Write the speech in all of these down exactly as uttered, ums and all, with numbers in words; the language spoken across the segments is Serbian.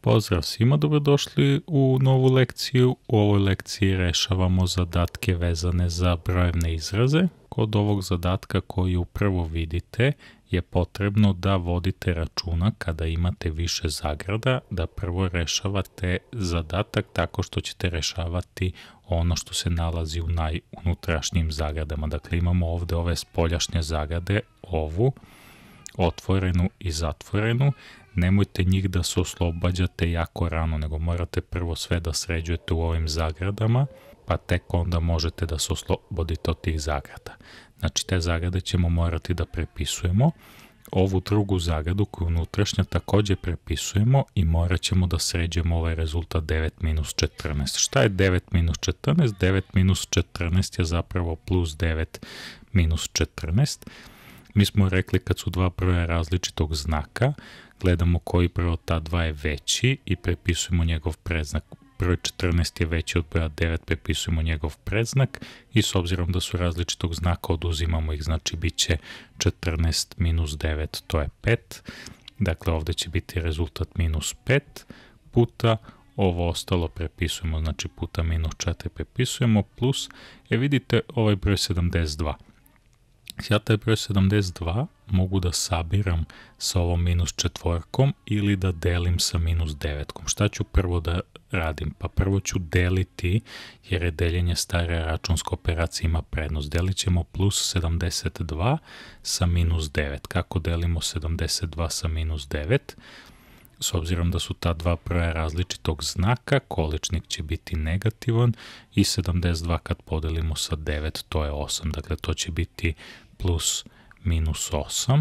Pozdrav svima, dobrodošli u novu lekciju. U ovoj lekciji rešavamo zadatke vezane za brojevne izraze. Kod ovog zadatka koji upravo vidite je potrebno da vodite računa kada imate više zagrada, da prvo rešavate zadatak tako što ćete rešavati ono što se nalazi u najunutrašnjim zagradama. Dakle, imamo ovde ove spoljašnje zagrade, ovu, otvorenu i zatvorenu. Nemojte njih da se oslobađate jako rano, nego morate prvo sve da sređujete u ovim zagradama, pa tek onda možete da se oslobodite od tih zagrada. Znači, te zagrade ćemo morati da prepisujemo. Ovu drugu zagradu koju unutrašnja takođe prepisujemo i morat ćemo da sređujemo ovaj rezultat devet minus četrnaest. Šta je devet minus četrnaest? devet minus četrnaest je zapravo plus devet minus četrnaest. Mi smo rekli kad su dva broja različitog znaka, gledamo koji broj od ta dva je veći i prepisujemo njegov predznak. Broj četrnaest je veći od broja devet, prepisujemo njegov predznak i s obzirom da su različitog znaka oduzimamo ih, znači bit će četrnaest minus devet, to je pet. Dakle, ovde će biti rezultat minus pet puta ovo ostalo prepisujemo, znači puta minus četiri prepisujemo plus, e vidite ovaj broj sedamdeset dva. Ja taj broj sedamdeset dva mogu da sabiram sa ovom minus četvorkom ili da delim sa minus devetkom. Šta ću prvo da radim? Pa prvo ću deliti, jer je deljenje stare računske operacije ima prednost. Delit ćemo plus sedamdeset dva sa minus devet. Kako delimo sedamdeset dva sa minus devet? S obzirom da su ta dva broja različitog znaka, količnik će biti negativan i sedamdeset dva kad podelimo sa devet, to je osam. Dakle, to će biti plus minus osam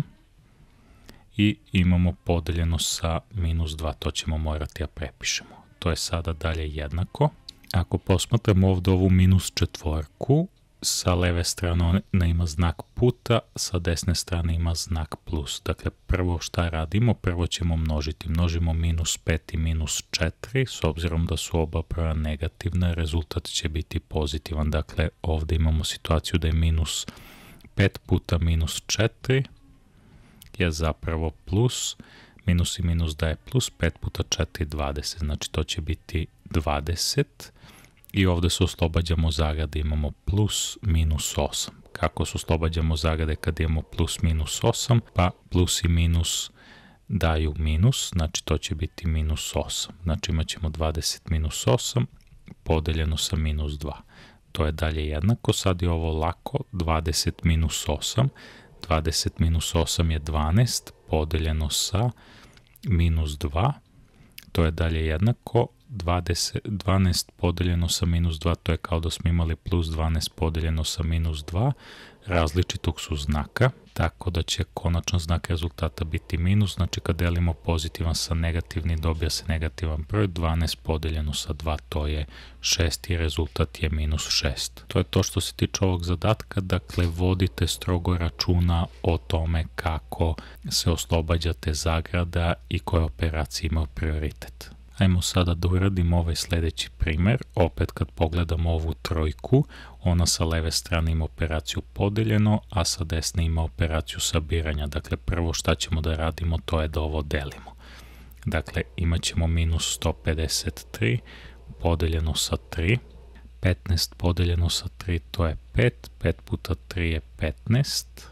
i imamo podeljeno sa minus dva, to ćemo morati da prepišemo. To je sada dalje jednako. Ako posmatramo ovdje ovu minus četvorku, sa leve strane ona ima znak puta, sa desne strane ima znak plus. Dakle, prvo šta radimo? Prvo ćemo množiti. Množimo minus pet i minus četiri, s obzirom da su oba broja negativna, rezultat će biti pozitivan. Dakle, ovdje imamo situaciju da je minus pet puta minus četiri je zapravo plus, minus i minus daje plus, pet puta četiri, dvadeset, znači to će biti dvadeset i ovde se oslobađamo zagrade, imamo plus minus osam. Kako se oslobađamo zagrade kad imamo plus minus osam? Pa plus i minus daju minus, znači to će biti minus osam. Znači imat ćemo dvadeset minus osam podeljeno sa minus dva. To je dalje jednako, sad je ovo lako, dvadeset minus osam, dvadeset minus osam je dvanaest, podeljeno sa minus dva, to je dalje jednako, dvadeset, dvanaest podeljeno sa minus dva, to je kao da smo imali plus dvanaest podeljeno sa minus dva, različitog su znaka, tako da će konačan znak rezultata biti minus, znači kad delimo pozitivan sa negativnim dobija se negativan broj, dvanaest podeljeno sa dva to je šest i rezultat je minus šest. To je to što se tiče ovog zadatka, dakle vodite strogo računa o tome kako se oslobađate zagrada i koje operacije imaju prioritet. Ajmo sada da uradimo ovaj sledeći primer. Opet kad pogledamo ovu trojku, ona sa leve strane ima operaciju podeljeno, a sa desne ima operaciju sabiranja. Dakle, prvo šta ćemo da radimo, to je da ovo delimo. Dakle, imat ćemo minus sto pedeset tri podeljeno sa tri, petnaest podeljeno sa tri, to je pet, pet puta tri je petnaest,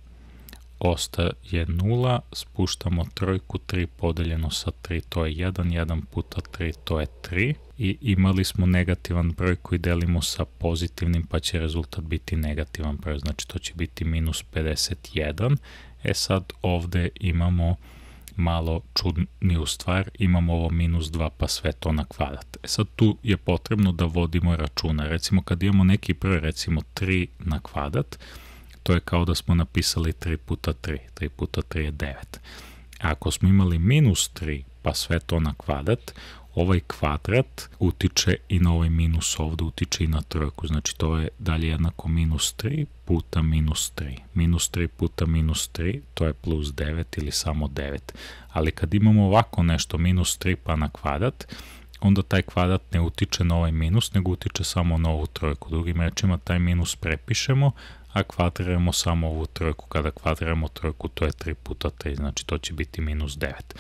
ostaje nula, spuštamo trojku, tri podeljeno sa tri, to je jedan, jedan puta tri, to je tri. I imali smo negativan broj koji delimo sa pozitivnim, pa će rezultat biti negativan broj, znači to će biti minus pedeset jedan. E sad ovde imamo malo čudniju stvar, imamo ovo minus dva pa sve to na kvadrat. E sad tu je potrebno da vodimo računa. Recimo kad imamo neki broj, recimo tri na kvadrat, to je kao da smo napisali tri puta tri, tri puta tri je devet. Ako smo imali minus tri, pa sve to na kvadrat, ovaj kvadrat utiče i na ovaj minus ovde, utiče i na trojku, znači to je dalje jednako minus tri puta minus tri. Minus tri puta minus tri, to je plus devet ili samo devet. Ali kad imamo ovako nešto, minus tri pa na kvadrat, onda taj kvadrat ne utiče na ovaj minus, nego utiče samo na ovu trojku. Drugim rečima, taj minus prepišemo, a kvadriramo samo ovu trojku. Kada kvadriramo trojku, to je tri puta tri, znači to će biti minus devet.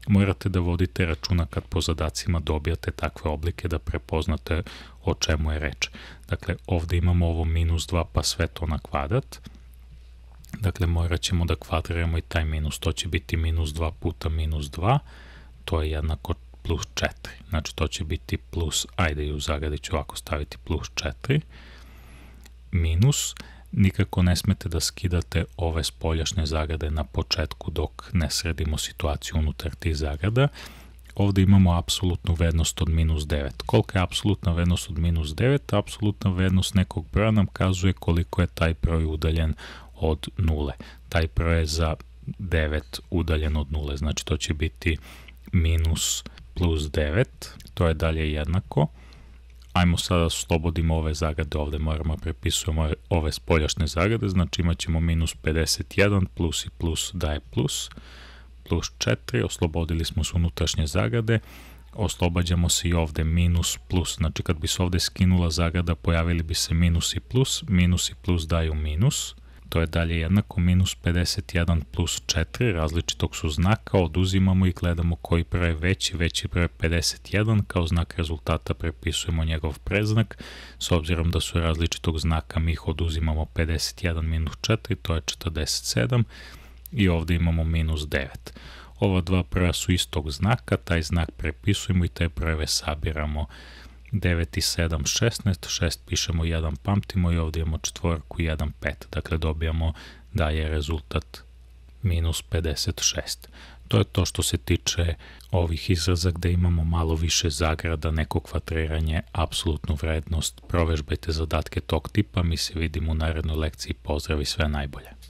morate da vodite računa kad po zadacima dobijate takve oblike da prepoznate o čemu je reč. Dakle, ovde imamo ovo minus dva pa sve to na kvadrat. Dakle, morat ćemo da kvadriramo i taj minus. To će biti minus dva puta minus dva, to je jednako plus četiri. Znači, to će biti plus, ajde i u zagradi ću ovako staviti plus četiri, minus, nikako ne smete da skidate ove spoljašnje zagrade na početku dok ne sredimo situaciju unutar tih zagrada. Ovde imamo apsolutnu vrednost od minus devet. Kolika je apsolutna vrednost od minus devet? Apsolutna vrednost nekog broja nam kazuje koliko je taj broj udaljen od nule. Taj broj je za devet udaljen od nule, znači to će biti minus plus devet, to je dalje jednako. Ajmo sada oslobodimo ove zagrade, ovde moramo prepisujemo ove spoljašnje zagrade, znači imat ćemo minus pedeset jedan, plus i plus daje plus, plus četiri, oslobodili smo se unutrašnje zagrade, oslobađamo se i ovde minus plus, znači kad bi se ovde skinula zagrada pojavili bi se minus i plus, minus i plus daju minus, to je dalje jednako minus pedeset jedan plus četiri, različitog su znaka, oduzimamo i gledamo koji broj je veći, veći broj je pedeset jedan, kao znak rezultata prepisujemo njegov predznak, s obzirom da su različitog znaka mi ih oduzimamo pedeset jedan minus četiri, to je četrdeset sedam i ovde imamo minus devet. Ova dva broja su istog znaka, taj znak prepisujemo i te brojeve sabiramo. devet i sedam, šesnaest, šest pišemo jedan, pamtimo i ovdje imamo četvorku i jedan, pet. Dakle, dobijamo da je rezultat minus pedeset šest. To je to što se tiče ovih izraza gde imamo malo više zagrada, neko kvadriranje, apsolutnu vrednost. Provežbajte zadatke tog tipa, mi se vidimo u narednoj lekciji, pozdrav i sve najbolje.